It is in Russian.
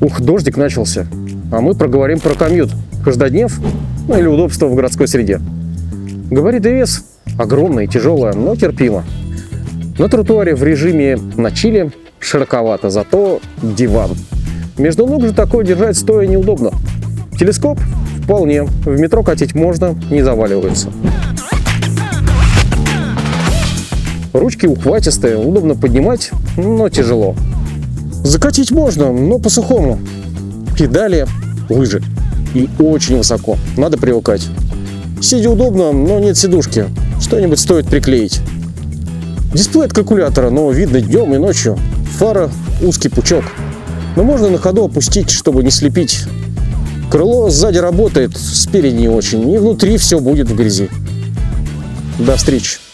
Ух, дождик начался. А мы проговорим про комьют. Каждоднев, ну или удобство в городской среде. Габарит и вес огромный, тяжелое, но терпимо. На тротуаре в режиме на чили широковато, зато диван. Между ног же такое держать стоя неудобно. Телескоп вполне. В метро катить можно, не заваливается. Ручки ухватистые, удобно поднимать, но тяжело. Закатить можно, но по-сухому. Педали, лыжи. И очень высоко. Надо привыкать. Сидя удобно, но нет сидушки. Что-нибудь стоит приклеить. Дисплей от калькулятора, но видно днем и ночью. Фара узкий пучок. Но можно на ходу опустить, чтобы не слепить. Крыло сзади работает, спереди не очень. И внутри все будет в грязи. До встречи.